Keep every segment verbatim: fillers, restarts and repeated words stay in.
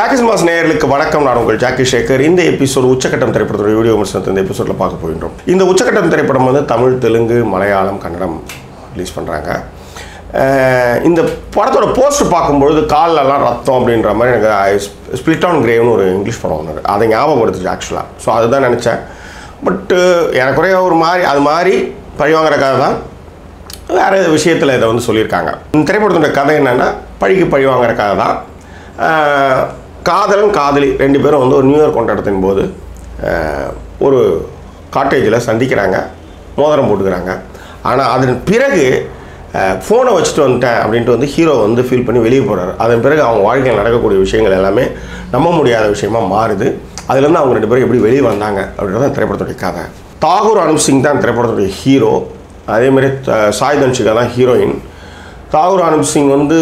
Jackie cinemas நேயர்களுக்கு வணக்கம். நான் உங்கள் ஜாக்கி சேகர். இந்த எபிசோடு உச்சக்கட்டம் திரைப்படத்தோட வீடியோ விமர்சனத்தை இந்த எபிசோடில் பார்க்க போகின்றோம். இந்த உச்சக்கட்டம் திரைப்படம் வந்து தமிழ், தெலுங்கு, மலையாளம், கன்னடம் ரிலீஸ் பண்ணுறாங்க. இந்த படத்தோட போஸ்டர் பார்க்கும்பொழுது காலெல்லாம் ரத்தம் அப்படின்ற மாதிரி எனக்கு ஸ்பிளிட் ஆன் கிரேவ்னு ஒரு இங்கிலீஷ் படம் ஒன்று அதை ஞாபகம் எடுத்துச்சு ஆக்சுவலாக. ஸோ அதுதான் நினச்சேன். பட்டு எனக்குறைய ஒரு மாதிரி அது மாதிரி பழி வாங்குற கதை தான். வேறு விஷயத்தில் இதை வந்து சொல்லியிருக்காங்க. இந்த திரைப்படத்தோட கதை என்னென்னா பழிக்கு பழி வாங்குற கதை தான். காதலன் காதலி ரெண்டு பேரும் வந்து ஒரு நியூ இயர் கொண்டாட்டத்தின் போது ஒரு காட்டேஜில் சந்திக்கிறாங்க, மோதிரம் போட்டுக்கிறாங்க. ஆனால் அதன் பிறகு ஃபோனை வச்சுட்டு வந்துட்டேன் அப்படின்ட்டு வந்து ஹீரோ வந்து ஃபீல் பண்ணி வெளியே போகிறாரு. அதன் பிறகு அவங்க வாழ்க்கையில் நடக்கக்கூடிய விஷயங்கள் எல்லாமே நம்ப முடியாத விஷயமாக மாறுது. அதுலேருந்து அவங்க ரெண்டு பேரும் எப்படி வெளியே வந்தாங்க அப்படின்றது தான் திரைப்படத்துடைய கதை. தாகூர் அனுப் சிங் தான் திரைப்படத்துடைய ஹீரோ. அதேமாதிரி சாய் தன்ஷிகா தான் ஹீரோயின். தாகூர் அனுப் சிங் வந்து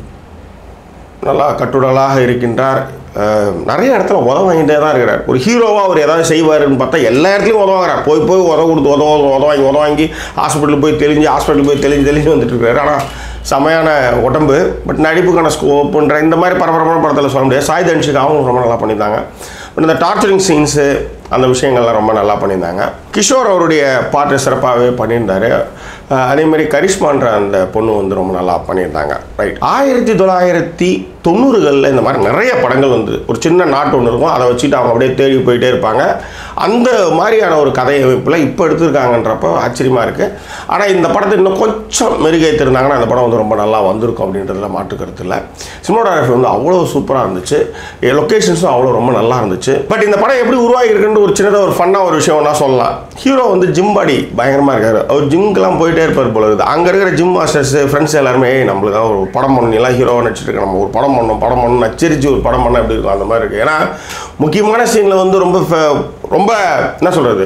நல்லா கட்டுடலாக இருக்கின்றார். நிறைய இடத்துல உதவ வாங்கிட்டே தான் இருக்கிறார். ஒரு ஹீரோவாக அவர் ஏதாவது செய்வாருன்னு பார்த்தா எல்லா இடத்துலையும் உதவாங்கிறார். போய் போய் உதவ கொடுத்து உதவ உதவாங்கி உதவாங்கி ஹாஸ்பிட்டலுக்கு போய் தெளிஞ்சு ஹாஸ்பிட்டலுக்கு போய் தெளிஞ்சு தெளிஞ்சு வந்துட்டு இருக்காரு. ஆனால் செமையான உடம்பு, பட் நடிப்புக்கான ஸ்கோப்புன்ற இந்த மாதிரி பரபரப்பான படத்தில் சொல்ல முடியாது. சாய் தன்ஷிகா அவங்க ரொம்ப நல்லா பண்ணியிருந்தாங்க. பட் இந்த டார்ச்சரிங் சீன்ஸு அந்த விஷயங்கள்லாம் ரொம்ப நல்லா பண்ணியிருந்தாங்க. கிஷோர் அவருடைய பாட்டு சிறப்பாகவே பண்ணியிருந்தார். அதேமாதிரி கரிஷ்மான்ற அந்த பொண்ணு வந்து ரொம்ப நல்லா பண்ணியிருந்தாங்க. ரைட். ஆயிரத்தி தொள்ளாயிரத்தி தொண்ணூறுகளில் இந்த மாதிரி நிறைய படங்கள் வந்து ஒரு சின்ன நாட்டு ஒன்று இருக்கும், அதை வச்சுட்டு அவங்க அப்படியே தேடி போயிட்டே இருப்பாங்க. அந்த மாதிரியான ஒரு கதை அமைப்பில் இப்போ எடுத்துருக்காங்கன்றப்போ ஆச்சரியமாக இருக்குது. ஆனால் இந்த படத்தை இன்னும் கொஞ்சம் மெருகேற்றிருந்தாங்கன்னா அந்த படம் வந்து ரொம்ப நல்லா வந்திருக்கும் அப்படின்றதுல மாற்று கருத்து இல்லை. சினிமாட்டோகிராஃபி வந்து அவ்வளோ சூப்பராக இருந்துச்சு, லொக்கேஷன்ஸும் அவ்வளோ ரொம்ப நல்லா இருந்துச்சு. பட் இந்த படம் எப்படி உருவாகி இருக்குன்னு ஒரு சின்னதாக ஒரு ஃபன்னாக ஒரு விஷயம் ஒன்றா சொல்லலாம். ஹீரோ வந்து ஜிம் பாடி பயங்கரமாக இருக்கார். அவர் ஜிம்க்கெலாம் போயிட்டே இருப்பார் போல இருக்குது. அங்கே இருக்கிற ஜிம் மாஸ்டர்ஸ் ஃப்ரெண்ட்ஸ் எல்லாருமே நம்மளுக்கு தான் ஒரு படம் பண்ணணும், எல்லாம் ஹீரோவாக நடிச்சிட்டு நம்ம ஒரு படம் பண்ணணும் படம் பண்ணணும் நச்சரிச்சு ஒரு படம் பண்ண எப்படி இருக்கும் அந்த மாதிரி இருக்குது. ஏன்னா முக்கியமான சீனில் வந்து ரொம்ப ரொம்ப என்ன சொல்கிறது,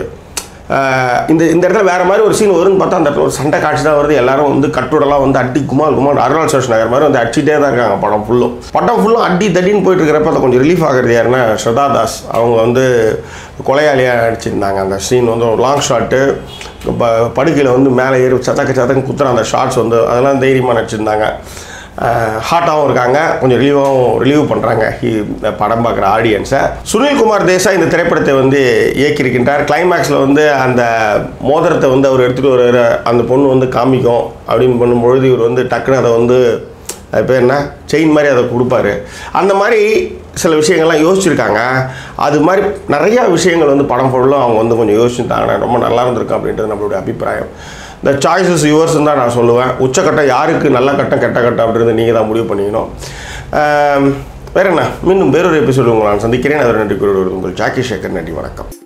இந்த இந்த இடத்துல வேறு மாதிரி ஒரு சீன் வரும்னு பார்த்தா அந்த இடத்துல ஒரு சண்டை காட்சி தான் வருது. எல்லாரும் வந்து கட்டுடலாம் வந்து அடி குமால் குமால் அருணாள் சேஷன் நகர் மாதிரி வந்து அடிச்சுட்டே தான் இருக்காங்க. படம் ஃபுல்லும் படம் ஃபுல்லும் அடி தடின்னு போயிட்டு இருக்கிறப்ப அதை கொஞ்சம் ரிலீஃப் ஆகிறது யாருன்னா ஸ்ரதா தாஸ். அவங்க வந்து கொலையாளியாக நடிச்சிருந்தாங்க. அந்த சீன் வந்து ஒரு லாங் ஷாட்டு, ப படுக்கையில் வந்து மேலே ஏறி சதக்க சதக்கு குத்துற அந்த ஷார்ட்ஸ் வந்து அதெல்லாம் தைரியமாக நடிச்சிருந்தாங்க. ஹாட்டாகவும் இருக்காங்க, கொஞ்சம் ரிலீவாகவும் ரிலீவ் பண்ணுறாங்க படம் பார்க்குற ஆடியன்ஸை. சுனில்குமார் தேசாய் இந்த திரைப்படத்தை வந்து இயக்கியிருக்கின்றார். கிளைமேக்ஸில் வந்து அந்த மோதிரத்தை வந்து அவர் எடுத்துகிட்டு வர அந்த பொண்ணு வந்து காமிக்கும் அப்படின்னு பண்ணும்பொழுது இவர் வந்து டக்குன்னு அதை வந்து அது பேர் என்ன செயின் மாதிரி அதை கொடுப்பாரு. அந்த மாதிரி சில விஷயங்கள்லாம் யோசிச்சுருக்காங்க. அது மாதிரி நிறையா விஷயங்கள் வந்து படம் ஃபுல்லும் அவங்க வந்து கொஞ்சம் யோசிச்சுட்டாங்கன்னா ரொம்ப நல்லா இருந்திருக்கும் அப்படின்றது நம்மளுடைய அபிப்பிராயம். இந்த சாய்ஸஸ் யுவர்ஸ்ன்னு தான் நான் சொல்லுவேன். உச்சக்கட்டம் யாருக்கு நல்ல கட்டம் கெட்ட கட்டம் அப்படின்றது நீங்கள் தான் முடிவு பண்ணிக்கணும். வேறு என்ன, மீண்டும் வேறொரு எபிசோடு உங்களை நான் சந்திக்கிறேன். அது நன்றி கூறுவது உங்கள் ஜாக்கி சேகர். நன்றி, வணக்கம்.